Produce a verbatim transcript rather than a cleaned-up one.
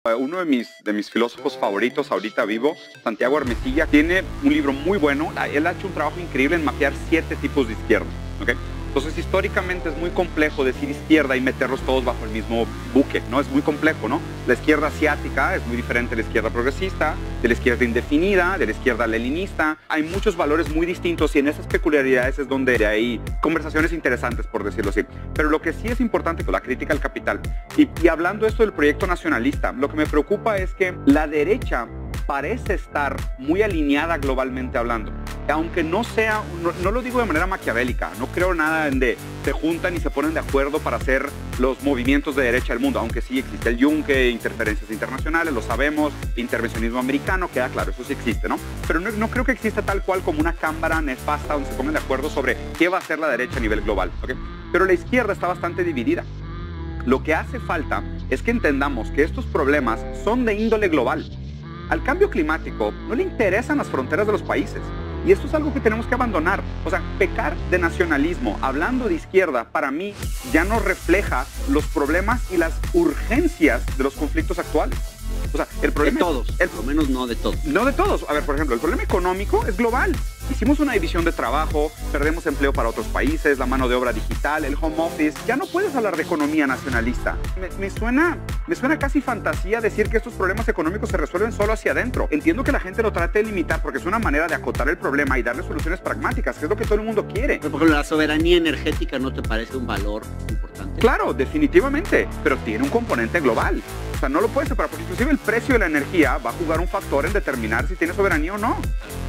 Uno de mis, de mis filósofos favoritos ahorita vivo, Santiago Hermosilla, tiene un libro muy bueno. Él ha hecho un trabajo increíble en mapear siete tipos de izquierda, ¿okay? Entonces, históricamente es muy complejo decir izquierda y meterlos todos bajo el mismo buque, ¿no? Es muy complejo, ¿no? La izquierda asiática es muy diferente de la izquierda progresista, de la izquierda indefinida, de la izquierda leninista. Hay muchos valores muy distintos y en esas peculiaridades es donde hay conversaciones interesantes, por decirlo así. Pero lo que sí es importante es la crítica al capital. Y, y hablando esto del proyecto nacionalista, lo que me preocupa es que la derecha parece estar muy alineada globalmente hablando. Aunque no sea, no, no lo digo de manera maquiavélica, no creo nada en de se juntan y se ponen de acuerdo para hacer los movimientos de derecha del mundo, aunque sí existe el yunque, interferencias internacionales, lo sabemos, intervencionismo americano, queda claro, eso sí existe, ¿no? Pero no, no creo que exista tal cual como una cámara nefasta donde se pongan de acuerdo sobre qué va a hacer la derecha a nivel global, ¿ok? Pero la izquierda está bastante dividida. Lo que hace falta es que entendamos que estos problemas son de índole global. Al cambio climático no le interesan las fronteras de los países. Y esto es algo que tenemos que abandonar. O sea, pecar de nacionalismo, hablando de izquierda, para mí ya no refleja los problemas y las urgencias de los conflictos actuales. O sea, el problema... De todos, el, por lo menos no de todos. No de todos. A ver, por ejemplo, el problema económico es global. Hicimos una división de trabajo, perdemos empleo para otros países, la mano de obra digital, el home office. Ya no puedes hablar de economía nacionalista. Me, me, suena, me suena casi fantasía decir que estos problemas económicos se resuelven solo hacia adentro. Entiendo que la gente lo trate de limitar porque es una manera de acotar el problema y darle soluciones pragmáticas, que es lo que todo el mundo quiere. Pero, por ejemplo, la soberanía energética ¿no te parece un valor importante? Claro, definitivamente, pero tiene un componente global. O sea, no lo puedes separar, porque inclusive el precio de la energía va a jugar un factor en determinar si tiene soberanía o no.